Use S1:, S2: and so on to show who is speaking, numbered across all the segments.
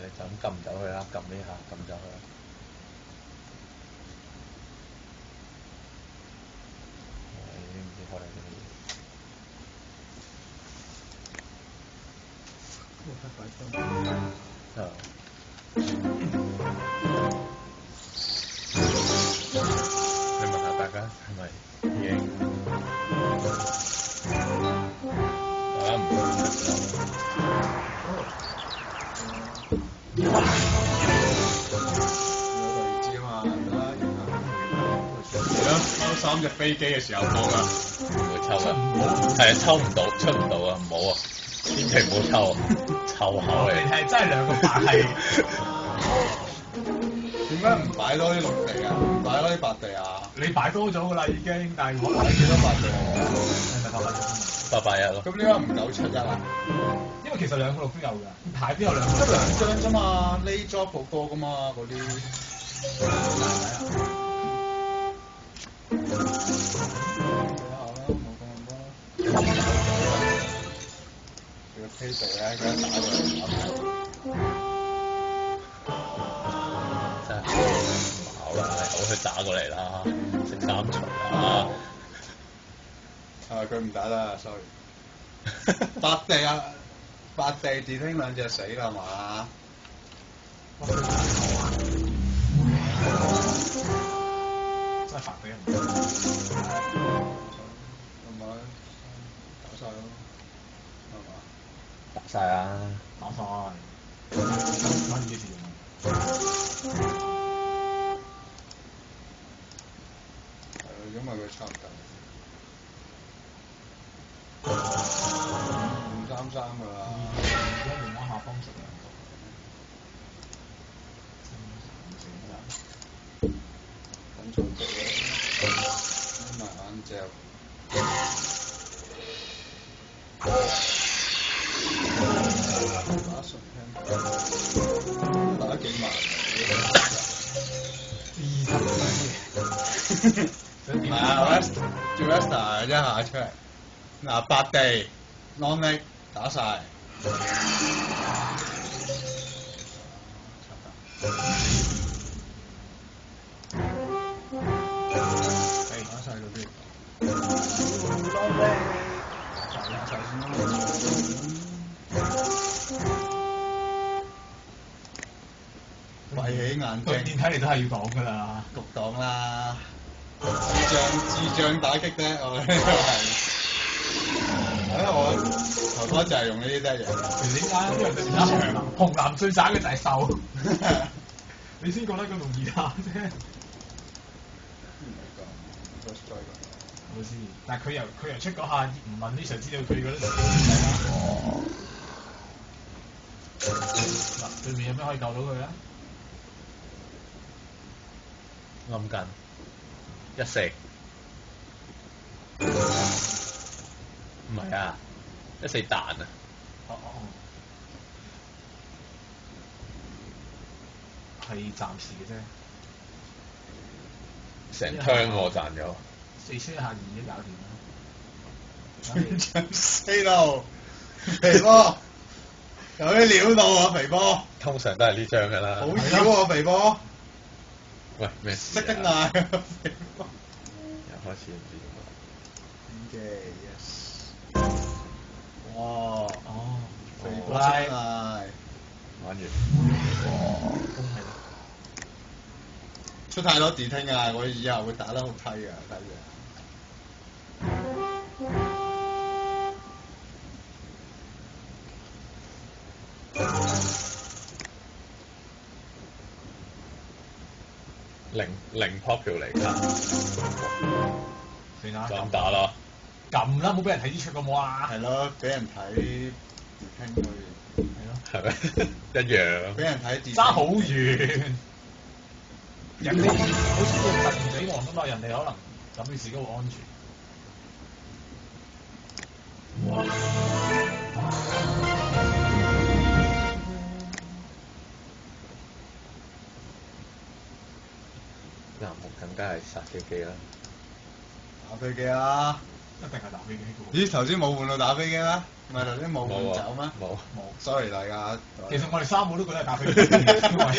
S1: 就咁撳走佢啦，撳呢下撳走佢啦。你唔知開緊啲乜嘢？係。你問下大家係咪已經？大家唔會出手。
S2: 抽3隻飛機嘅時候講啊，
S1: 唔會抽啊，係啊，抽唔到，出唔到啊，唔好啊，千祈唔好抽啊，臭口嚟。
S3: 係真係兩個白係。
S2: 點解唔擺多啲綠地啊？唔擺多啲白地啊？
S3: 你擺多咗㗎啦已經，但係我
S2: 擺幾多白地啊？
S3: 係咪
S1: 881咯。
S2: 咁點解唔971啊？
S3: 因為其實兩個綠都有㗎，牌邊有兩個？
S2: 得2張啫嘛，呢 job 好多㗎嘛，嗰啲。個 K 度咧，佢一打過嚟打
S1: 真係好啦，好佢打過嚟啦，食3錘啊！
S2: 佢唔打啦 ，sorry。白地啊，白地電聽2隻死啦嘛！
S3: 真係白俾人。
S2: 係咪？打晒咯，係嘛？
S1: 打晒啦！
S3: 打晒。揾幾時用？
S2: 因為佢差唔多。533㗎啦。
S3: 而家用翻下方食兩個。
S2: 緊做啲嘢，眯埋眼嚼。打順聽，打得幾慢唔係啊 ，Resta 一下出嚟。嗱，白地 non leg 打晒。打晒嗰啲。打晒先啦。閉起眼睛。
S3: 對面睇嚟都係要擋㗎啦。
S2: 獨擋啦。智障打擊啫，我呢個係。我頭嗰就係用呢啲啫嘢。
S3: 點解？因為佢而家紅藍最渣嘅就係獸。你先覺得咁容易打啫。我知，但係佢由出嗰下唔問呢 Sir 知道佢嗰啲自己嗱，對面有咩可以救到佢咧？
S1: 暗緊14，唔係啊，14彈啊！
S3: 哦，係暫時嘅啫。
S1: 成槍我賺咗。
S3: 4車下2已經搞掂啦。
S2: 全場死路，肥波有啲料到啊，肥波。
S1: 通常都係呢張㗎啦。
S2: 好妖啊，肥波。
S1: 喂，咩事啊？
S2: 識得嗌啊，肥波。
S1: 又開始唔知點
S2: 嘅 yes。哇！
S3: 哦，
S2: 肥波識得嗌。
S1: 玩完。
S3: 咁係咯。
S2: 出太多字聽啊！我以後會打得好梯啊，睇住。
S1: 零 popular 卡，
S3: 算啦。
S1: 就咁打啦。
S3: 撳啦，冇俾人睇啲出咁好啊！
S2: 係咯，俾人睇字聽佢。
S3: 係咯。
S1: 係咪一樣？
S2: 俾人睇字。
S3: 爭好遠。人哋好似要突然死亡㗎嘛，人哋可能諗住自己好安全。
S1: 藍木更加係殺飛機啦。
S2: 打飛機啦！
S3: 一定係打飛機嘅。
S2: 咦，頭先冇換到打飛機咩？唔係頭先冇換走咩？
S1: 冇。
S3: 冇。
S2: sorry 大家。
S3: 其實我哋三個都覺得係打飛機，因為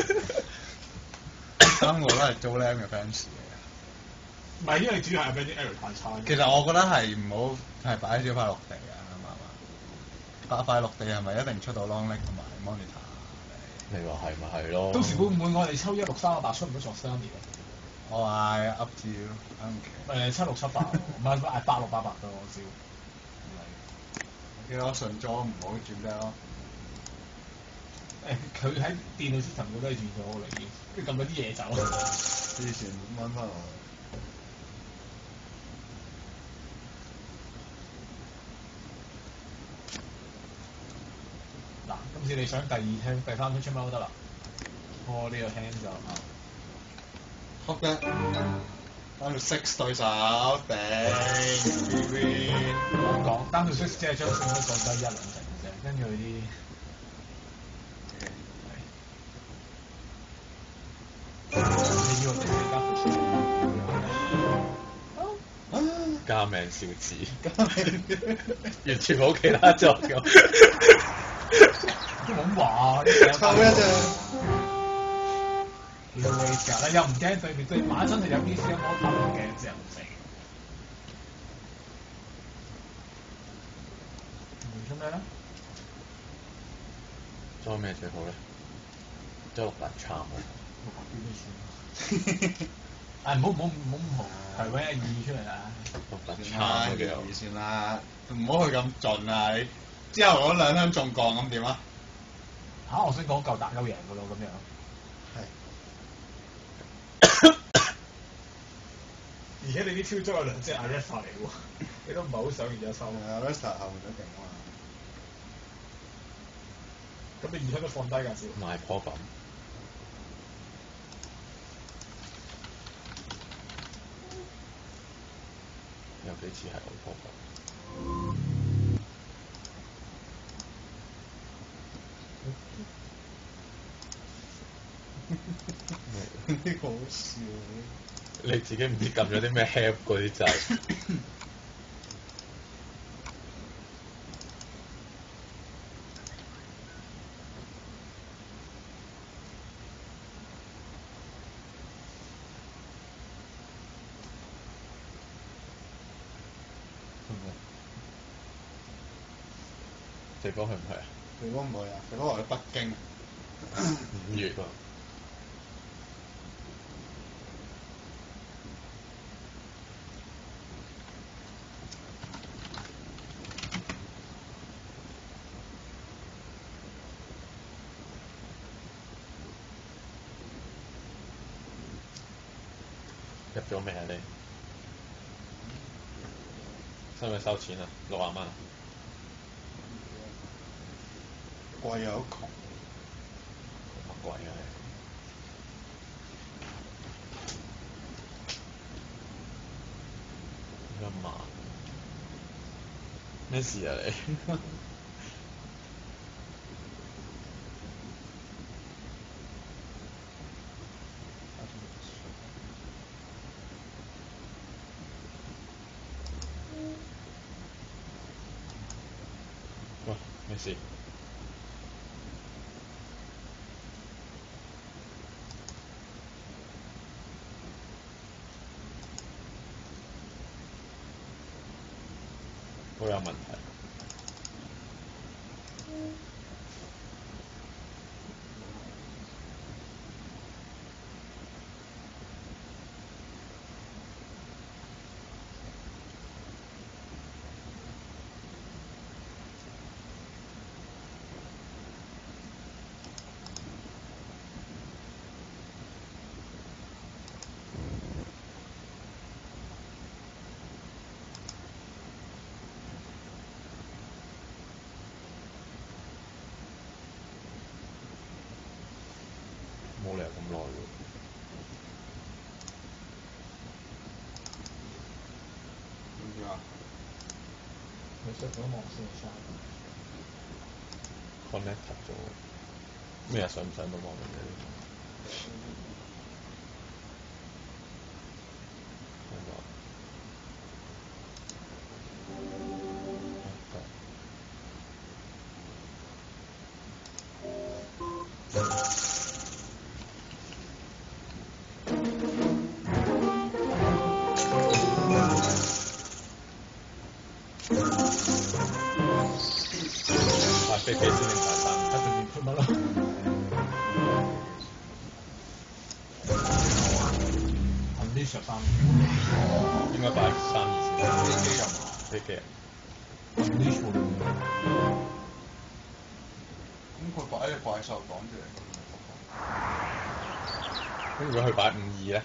S2: 三個都係租 Lam 嘅 fans 嚟嘅。
S3: 唔係因為主要係俾啲 error 太差。
S2: 其實我覺得係唔好係擺少塊陸地啊，啱唔啱？擺塊陸地係咪一定出到 long leg 同埋 monitor？
S1: 你話係咪係咯？
S3: 到時會唔會我哋抽16388出唔到作 Stanley 啊？
S2: 我話 up to you，I don't care。
S3: 7678，唔係8688嘅我照。
S2: 記得我順咗唔好轉得咯。
S3: 佢喺電腦 system 嗰都係轉咗啦已經，跟住撳咗啲嘢走。
S2: 之前掹翻落去。
S3: 嗱，今次你想第二聽第三聽出貓都得啦。我呢個聽就
S2: 好嘅，單到 six 對手，頂 B
S3: 我講單到 six 只係將勝率降低1-2成嘅啫，跟住佢啲你要我哋
S1: 加名小子，完全冇其他作用。
S3: 都冇咁話，
S2: 抽一隻。
S3: 要 wait 㗎，你又唔驚對面對馬真係有啲時間攞頭唔驚之後唔死。做咩咧？
S1: 裝咩最好咧？裝綠白參啊！
S3: 唔好咁豪，係揾一2出嚟啦。
S1: 綠白參
S2: 二
S1: 嘅幾好。
S2: 算啦，唔好去咁盡啊！你之後嗰兩槍中鋼咁點啊？
S3: 我先講夠打夠贏㗎咯，咁樣。而且你啲超足有2隻 Arresta 嚟喎，你都唔係好想而家收。
S2: Arresta 後面都勁啊嘛。
S3: 咁你2槍都放低㗎少。
S1: 賣破品。有幾次係我破品。
S2: 呢個好笑。
S1: 你自己唔知撳咗啲咩 help 嗰啲掣。地方去唔去啊？
S2: 地方唔去啊！地方話去北京。
S1: 5月喎。入咗未啊你？使唔使收錢啊？60蚊啊？
S2: 貴又好窮。
S1: 乜貴啊你？1萬。咩事啊你？喂，咩事？好有問題。冇理由咁耐喎。
S2: 點啊？
S3: 你識咗網先生
S1: connect 咗。咩啊？上唔上到網嘅？香港。 擺飛機先定擺三？
S3: 一定要出乜咯？Unleash 3，
S1: 應該擺3-2先。
S2: 飛機又嘛？
S1: 飛機啊！
S3: Unleash 冇用嘅。
S2: 咁佢擺隻怪獸擋住嚟。
S1: 咁如果佢擺5-2咧？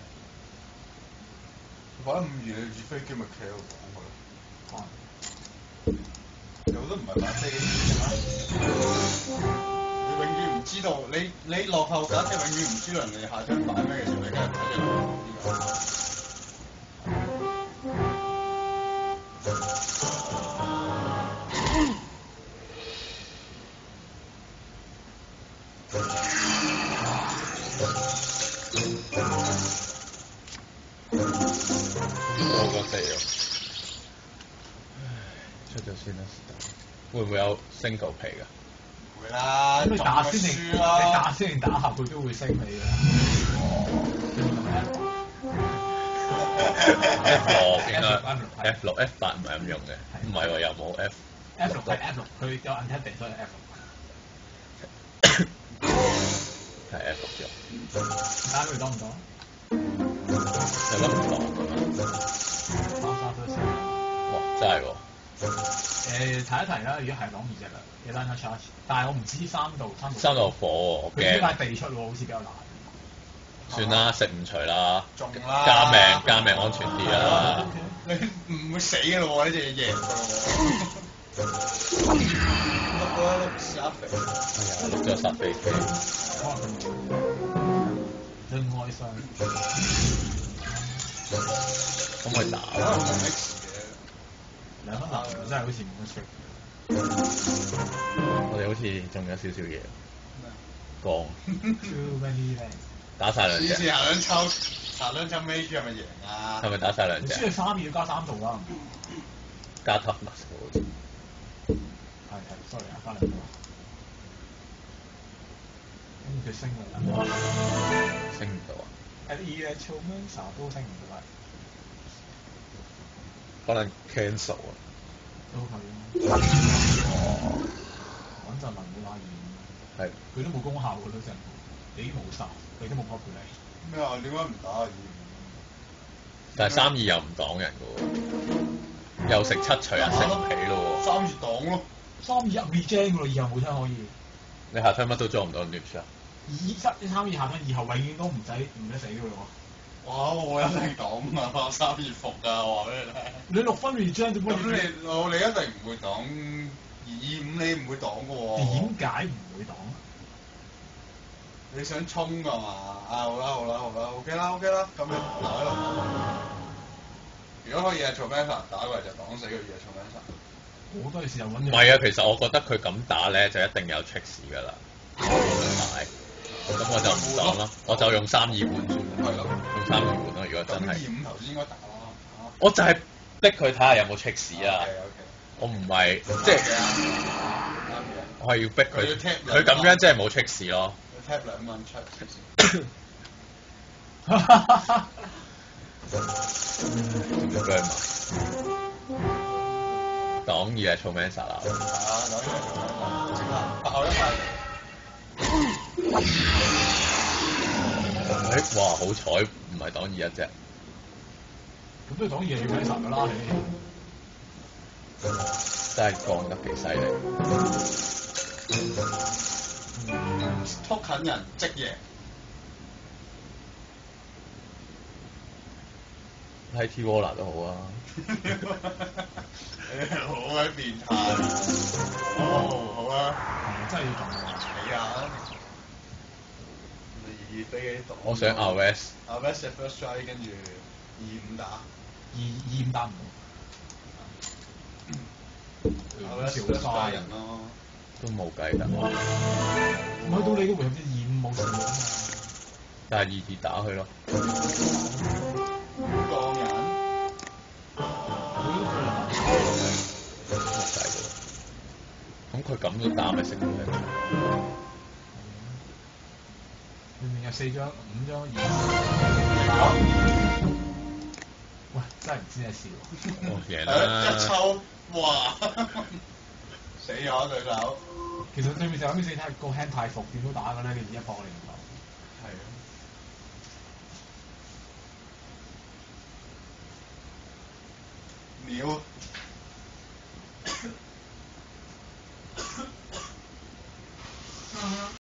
S2: 擺5-2你隻飛機咪企喺度擋佢咯。
S3: 可能
S2: 有都唔係擺飛機嘅咩？你永遠唔知道，你落後架即係永遠唔知道人哋下張擺咩嘅時候，你梗係擺隻落後啲㗎。
S1: 多個4喎。出咗先啦，會唔會有 single 皮㗎？
S2: 會啦，
S3: 咁你打先定你
S2: 輸啦。
S3: 打先定打後佢都會升你㗎。
S1: F6應該 F6 F8唔係咁用嘅，唔係喎又冇
S3: F6 係 F6，佢有 untapped 所以 F6。
S1: 係 F6 用。
S3: 打佢擋唔擋？
S1: 有得唔擋㗎嘛？哇！真係喎。
S3: 提一提啦，如果係擋2隻啦，嘅 line charge，但係我唔知3度
S1: 火喎，我
S3: 佢呢塊
S1: 驚。
S3: 地出喎，好似比較難。
S1: 算啦，食唔除啦，
S2: 中啦，
S1: 加命安全啲啦。
S2: 你唔會死㗎咯喎，呢隻嘢贏㗎咯喎。碌沙肥。
S1: 係啊，碌咗殺飛機。
S3: 可能佢冇真開心。
S1: 咁咪打
S2: 可能
S1: 啦。
S2: 冇 X 嘅。
S3: 兩分鐘真係好似冇乜出。
S1: 我哋好似仲有少少嘢。降。
S3: Too many things。
S1: 打晒兩隻。
S2: 以前下兩抽尾係咪贏啊？
S1: 係咪打晒兩隻？
S3: 你輸咗3要加3度啦。
S1: 加 toughness 好似。
S3: 係 sorry 啊，翻嚟啦。咁佢升㗎啦。
S1: 升唔到啊？
S3: Electromancer 都升唔到啦。
S1: 可能 cancel 啊。
S3: 都係啊。穩陣能冇打2。
S1: 係。
S3: 佢都冇功效㗎都成，你冇殺，佢都冇 populate。
S2: 咩啊？點解唔打啊？
S1: 但係3-2又唔擋人㗎喎，又食7除啊，食唔起咯喎。
S2: 3-2擋咯。
S3: 3-2入 regen 㗎咯，以後冇槍可以。
S1: 你下推乜都裝唔到 nuke 啊
S3: 3-2下槍以後永遠都唔使死㗎咯。
S2: 哇！我一定擋啊！3-2服㗎，我話俾你聽。
S3: 你6分 regen 點解？
S2: 咁你一定唔會擋2-5，你唔會擋㗎喎。
S3: 點解唔會擋？
S2: 你想衝㗎嘛？好啦，OK 啦，咁你留喺度。如果可以係做 Mansa 打過嚟就擋死佢，嘢做 Mansa。
S3: 好多時候揾。
S1: 唔係啊，其實我覺得佢咁打咧就一定有 tricks 㗎啦。買，咁我就唔擋啦，我就用3-2換住。
S2: 係咯。
S1: 用3-2換咯，如果真係。
S2: 咁2-5頭先應該打啦。
S1: 我就係逼佢睇下有冇 tricks 啊。
S2: OK。
S1: 我唔係即係。
S2: 啱嘅。
S1: 我係要逼佢。佢咁樣即係冇 tricks 咯。
S2: tap 2蚊出。
S1: 唔該埋。擋2係 Tromancer 啦。
S2: 係啊，擋2係 Tromancer，即刻爆一塊。
S1: 哇！好彩唔係擋2一隻。
S3: 咁都係擋2係 Tromancer 㗎啦，
S1: 真係降得幾犀利。
S2: 拖近人即贏。
S1: 睇 T-Walla 都好啊。
S2: 好鬼變態。好啊。
S3: 真係要咁啊！
S2: 你啊！你飛機擋。
S1: 我想 RS。
S2: RS 係 first strike 跟住2-5打。
S3: 2-5打唔到。
S2: RS first strike 人咯。
S1: 都冇計㗎。
S3: 唔去到你嗰回合啲2-5冇事㗎嘛。
S1: 但係2-2打佢咯。
S2: 降人。
S1: 冇計㗎。咁佢咁都打咪食唔到
S3: 對面有4張、5張、
S2: 有
S3: 喂，真係唔知咩事喎。
S1: 哦，贏
S2: 一
S1: 啦！
S2: 抽，哇！死咗對手。
S3: 其實對面就咁先睇個 hand 太服，點都打嘅咧，你一搏你唔到。
S2: 係啊。秒